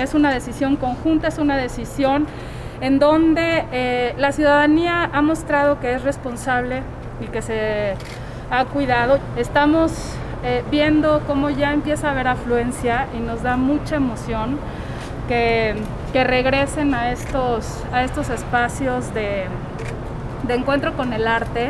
es una decisión conjunta, es una decisión en donde la ciudadanía ha mostrado que es responsable y que se ha cuidado. Estamos viendo cómo ya empieza a haber afluencia y nos da mucha emoción que regresen a estos espacios de encuentro con el arte.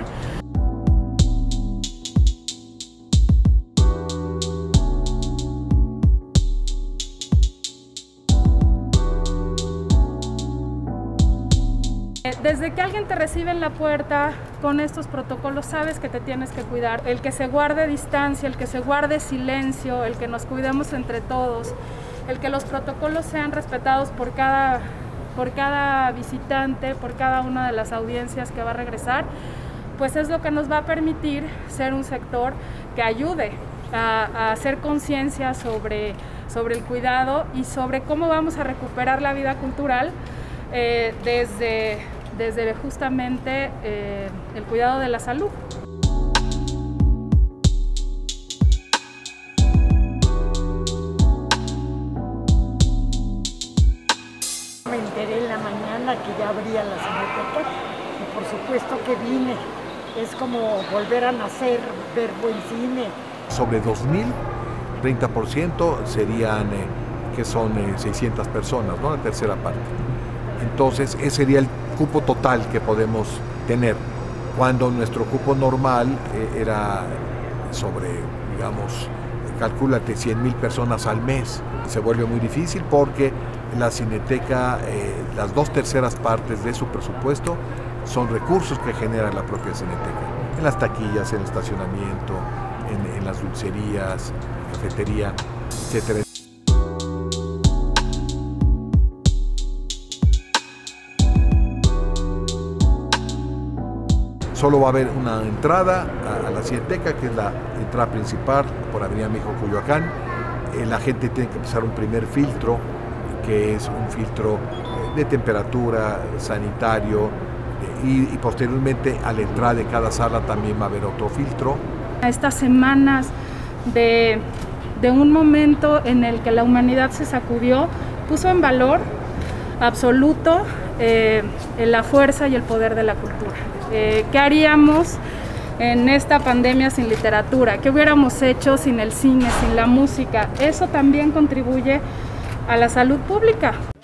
Desde que alguien te recibe en la puerta con estos protocolos, sabes que te tienes que cuidar. El que se guarde distancia, el que se guarde silencio, el que nos cuidemos entre todos, el que los protocolos sean respetados por cada visitante, por cada una de las audiencias que va a regresar, pues es lo que nos va a permitir ser un sector que ayude a hacer conciencia sobre el cuidado y sobre cómo vamos a recuperar la vida cultural desde justamente el cuidado de la salud. Me enteré en la mañana que ya abría la Cineteca y por supuesto que vine. Es como volver a nacer, ver buen cine. Sobre 2.000, 30% serían, que son 600 personas, ¿no? La tercera parte. Entonces, ese sería el cupo total que podemos tener, cuando nuestro cupo normal era sobre, digamos, calcúlate 100.000 personas al mes. Se vuelve muy difícil porque la Cineteca, las 2/3 partes de su presupuesto son recursos que genera la propia Cineteca, en las taquillas, en el estacionamiento, en las dulcerías, cafetería, etcétera. Solo va a haber una entrada a la Cineteca, que es la entrada principal por Avenida México, Coyoacán. La gente tiene que pasar un primer filtro, que es un filtro de temperatura, sanitario, y posteriormente a la entrada de cada sala también va a haber otro filtro. Estas semanas de un momento en el que la humanidad se sacudió, puso en valor absoluto la fuerza y el poder de la cultura. ¿Qué haríamos en esta pandemia sin literatura? ¿Qué hubiéramos hecho sin el cine, sin la música? Eso también contribuye a la salud pública.